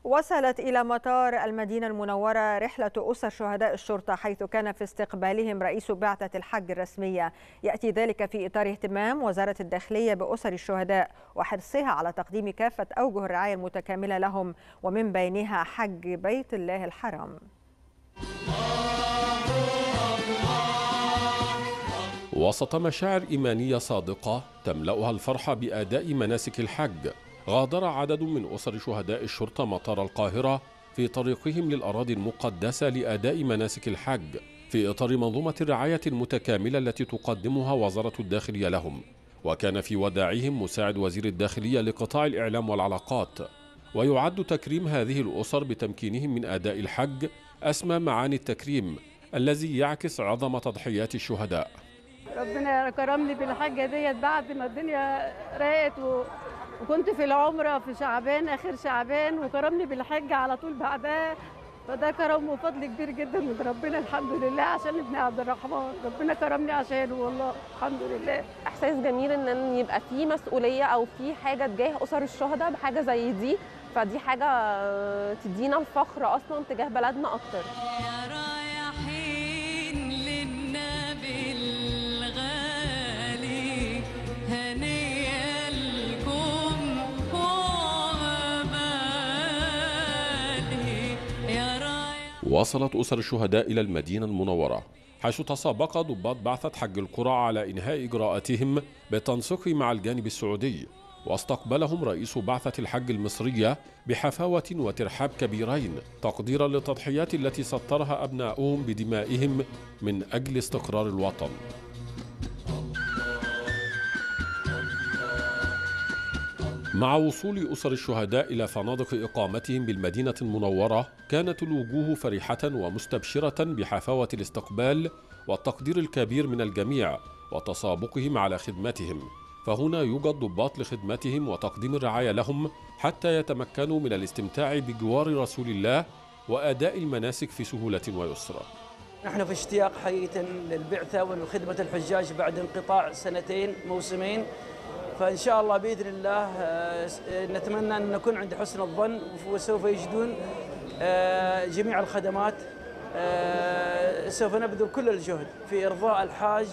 وصلت إلى مطار المدينة المنورة رحلة أسر شهداء الشرطة، حيث كان في استقبالهم رئيس بعثة الحج الرسمية. يأتي ذلك في إطار اهتمام وزارة الداخلية بأسر الشهداء وحرصها على تقديم كافة أوجه الرعاية المتكاملة لهم، ومن بينها حج بيت الله الحرام. وسط مشاعر إيمانية صادقة تملأها الفرحة بأداء مناسك الحج، غادر عدد من أسر شهداء الشرطة مطار القاهرة في طريقهم للأراضي المقدسة لأداء مناسك الحج في إطار منظومة الرعاية المتكاملة التي تقدمها وزارة الداخلية لهم. وكان في وداعهم مساعد وزير الداخلية لقطاع الإعلام والعلاقات. ويعد تكريم هذه الأسر بتمكينهم من أداء الحج أسمى معاني التكريم الذي يعكس عظم تضحيات الشهداء. ربنا كرمني بالحاجة ديت بعد ما الدنيا راقت وكنت في العمرة في شعبان آخر شعبان، وكرمني بالحج على طول بعدها، فده كرم وفضل كبير جدا من ربنا الحمد لله عشان ابن عبد الرحمن، ربنا كرمني عشانه والله الحمد لله. احساس جميل ان يبقى في مسؤولية او في حاجة تجاه أسر الشهداء بحاجة زي دي، فدي حاجة تدينا الفخر اصلا تجاه بلدنا اكتر. وصلت أسر الشهداء إلى المدينة المنورة، حيث تسابق ضباط بعثة حج القرى على إنهاء إجراءاتهم بالتنسيق مع الجانب السعودي. واستقبلهم رئيس بعثة الحج المصرية بحفاوة وترحاب كبيرين، تقديرا للتضحيات التي سطرها أبناؤهم بدمائهم من أجل استقرار الوطن. مع وصول أسر الشهداء إلى فنادق إقامتهم بالمدينة المنورة، كانت الوجوه فرحة ومستبشرة بحفاوة الاستقبال والتقدير الكبير من الجميع وتسابقهم على خدمتهم. فهنا يوجد ضباط لخدمتهم وتقديم الرعاية لهم حتى يتمكنوا من الاستمتاع بجوار رسول الله وأداء المناسك في سهولة ويسر. نحن في اشتياق حقيقة للبعثة وخدمة الحجاج بعد انقطاع سنتين موسمين، فإن شاء الله بإذن الله نتمنى أن نكون عند حسن الظن، وسوف يجدون جميع الخدمات. سوف نبذل كل الجهد في إرضاء الحاج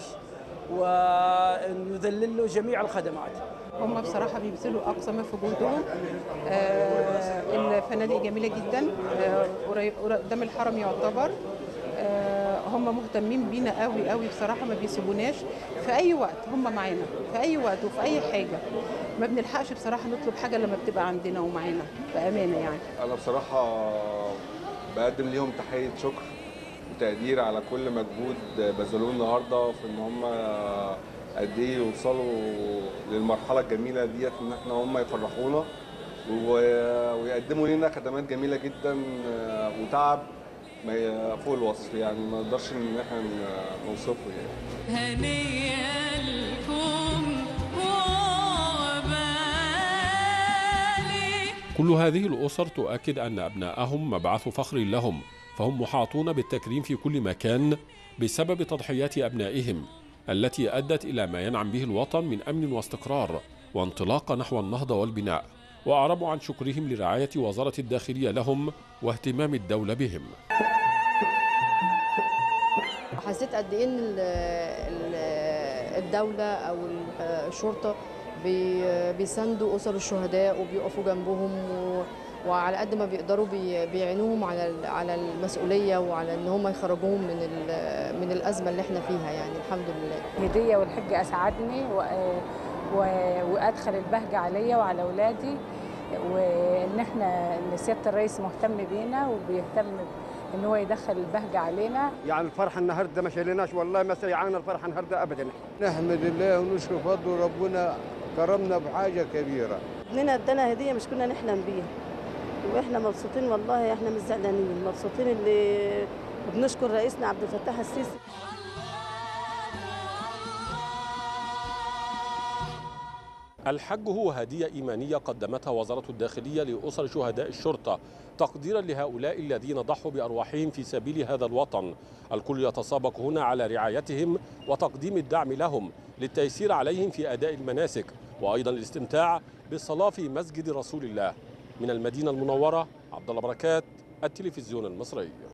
ونذلل له جميع الخدمات. هم بصراحة بيبذلوا أقصى ما في جهدهم. الفنادق جميلة جدا، قدام الحرم يعتبر. هم مهتمين بينا قوي قوي بصراحة، ما بيسيبوناش في أي وقت، هم معانا في أي وقت وفي أي حاجة. ما بنلحقش بصراحة نطلب حاجة لما بتبقى عندنا ومعانا بأمانة. يعني أنا بصراحة بقدم ليهم تحية شكر وتقدير على كل مجهود بذلوه النهارده في ان هم قد ايه يوصلوا للمرحله الجميله ديت، ان احنا هم يفرحونا ويقدموا لنا خدمات جميله جدا وتعب ما فوق الوصف، يعني ما نقدرش ان احنا نوصفه. يعني هنيئا لكم وعقبالي. كل هذه الأسر تؤكد أن أبناءهم مبعث فخر لهم، فهم محاطون بالتكريم في كل مكان بسبب تضحيات أبنائهم التي أدت إلى ما ينعم به الوطن من أمن واستقرار وانطلاق نحو النهضة والبناء. وأعربوا عن شكرهم لرعاية وزارة الداخلية لهم واهتمام الدولة بهم. حسيت قد إيه إن الدولة أو الشرطة بيساندوا أسر الشهداء وبيقفوا جنبهم، وعلى قد ما بيقدروا بيعينوهم على المسؤولية وعلى إن هم يخرجوهم من الأزمة اللي احنا فيها. يعني الحمد لله. هدية والحج أسعدني وأدخل البهجة عليا وعلى أولادي، وإن احنا إن سيادة الرئيس مهتم بينا وبيهتم إن هو يدخل البهجة علينا. يعني الفرحة النهاردة ما شالناش والله، ما سيعانا الفرحة النهاردة أبدا. نحمد الله ونشكر فضله، ربنا كرمنا بحاجة كبيرة. ابننا ادانا هدية مش كنا نحلم بيها، واحنا مبسوطين والله، احنا مش زعلانين، مبسوطين اللي بنشكر رئيسنا عبد الفتاح السيسي. الحج هو هدية إيمانية قدمتها وزارة الداخلية لأسر شهداء الشرطة تقديرا لهؤلاء الذين ضحوا بأرواحهم في سبيل هذا الوطن. الكل يتسابق هنا على رعايتهم وتقديم الدعم لهم للتيسير عليهم في أداء المناسك، وأيضا الاستمتاع بالصلاة في مسجد رسول الله. من المدينة المنورة عبد الله بركات، التلفزيون المصري.